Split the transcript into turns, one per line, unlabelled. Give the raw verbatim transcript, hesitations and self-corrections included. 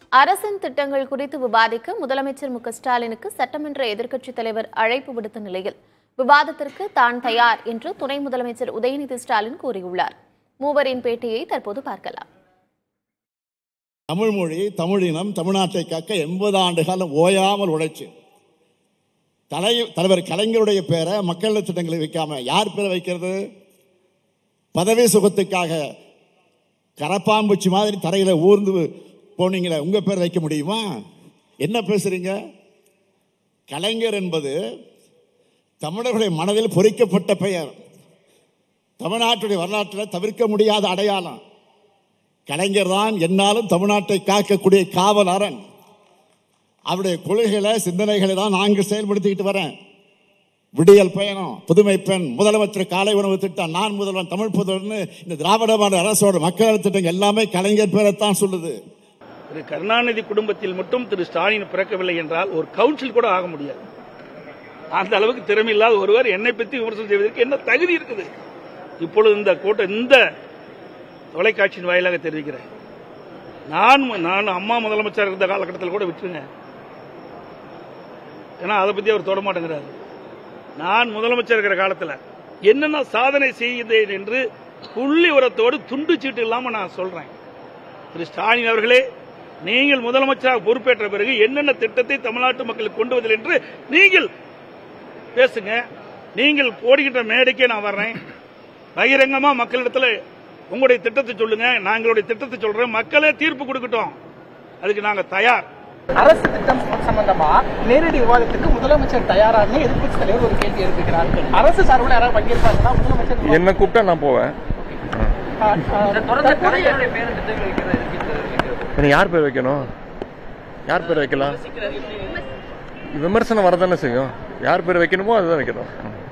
அரசின் திட்டங்கள் குறித்து விவாதிக்க முதலமைச்சர் மு க ஸ்டாலினுக்கு சட்டமன்ற எதிர்க்கட்சித் தலைவர் அழைப்பு விடுத்த நிலையில் விவாதத்திற்கு தான் தயார் என்று துணை முதலமைச்சர் உதயநிதி ஸ்டாலின் கூறியுள்ளார். மூவரின் பேட்டியை தற்போது பார்க்கலாம்.
தமிழ் மொழி, தமிழினம், தமிழ்நாட்டை காக்க எண்பது ஆண்டு காலம் ஓயாமல் உழைச்சு தலை தலைவர் கலைஞருடைய பேரை மக்கள் திட்டங்களை வைக்காம யார் பேரை வைக்கிறது? பதவி சுகத்துக்காக கரப்பாம்பூச்சி மாதிரி தரையில ஊர்ந்து போனீங்களே, உங்க பேர் வைக்க முடியுமா? என்ன பேசுறீங்க? கலைஞர் என்பது தமிழர்களுடைய மனதில் பொறிக்கப்பட்ட பெயர். தமிழ்நாட்டுடைய வரலாற்றில் தவிர்க்க முடியாத அடையாளம். கலைஞர் தான் என்னாலும் தமிழ்நாட்டை காக்கக்கூடிய காவல் அரண். அவருடைய கொள்கைகளை, சிந்தனைகளை தான் நாங்கள் செயல்படுத்திக்கிட்டு வரேன். விடியல் பயணம், புதுமை பெண், முதலமைச்சர் காலை உணவு திட்டம், நான் முதல்வன், தமிழ் புதல்வன், இந்த திராவிட மாடல் அரசோட மக்கள் திட்டங்கள் எல்லாமே கலைஞர் பேரைத்தான் சொல்லுது.
திரு கருணாநிதி குடும்பத்தில் மட்டும் திரு ஸ்டாலின் பிறக்கவில்லை என்றால் ஒரு கவுன்சில் கூட ஆக முடியாது. அந்த அளவுக்கு திறமை இல்லாத ஒருவர் என்னை பற்றி விமர்சனம் செய்வதற்கு என்ன தகுதி இருக்குது? இப்பொழுது இந்த கூட்டம் இந்த தொலைக்காட்சியின் வாயிலாக தெரிவிக்கிறேன். நான் நான் அம்மா முதலமைச்சர் இருந்த காலகட்டத்தில் கூட விட்டுருங்க, ஏன்னா அதை பத்தி அவர் தொட மாட்டேங்கிறாரு. நான் முதலமைச்சர் இருக்கிற காலத்தில் என்னென்ன சாதனை செய்தேன் என்று புள்ளி உரத்தோடு துண்டு சீட்டு இல்லாம நான் சொல்றேன். திரு ஸ்டாலின் அவர்களே, நீங்கள் முதலமைச்சராக பொறுப்பேற்ற பிறகு என்னென்ன திட்டத்தை தமிழ்நாட்டு மக்களுக்கு கொண்டு வந்தீர்கள் என்று நீங்கள் பேசுங்க. நீங்கள் போடுகின்ற மேடைக்கே நான் வர்றேன். பகிரங்கமா மக்களிடத்தில் உங்களுடைய திட்டத்தை சொல்லுங்க, நாங்களுடைய திட்டத்தை சொல்றோம், மக்களே தீர்ப்பு கொடுக்கட்டும். அதுக்கு நாங்க தயார்.
அரசு திட்டம் சம்பந்தமா நேரடி விவாதத்துக்கு முதலமைச்சர் தயாரான எதிர்க்கட்சி தலைவர் ஒரு கேள்வி எழுப்புகிறார். அரசு சார்பில் யாராவது பங்கேற்பாங்கன்னா முதலமைச்சர்
என்ன கூப்பிட்டா நான் போவேன். யார் பேர் வைக்கணும்? யார் பேர் வைக்கலாம்? விமர்சனம் வரதானே செய்யும். யார் பேர் வைக்கணுமோ அதுதான் வைக்கணும்.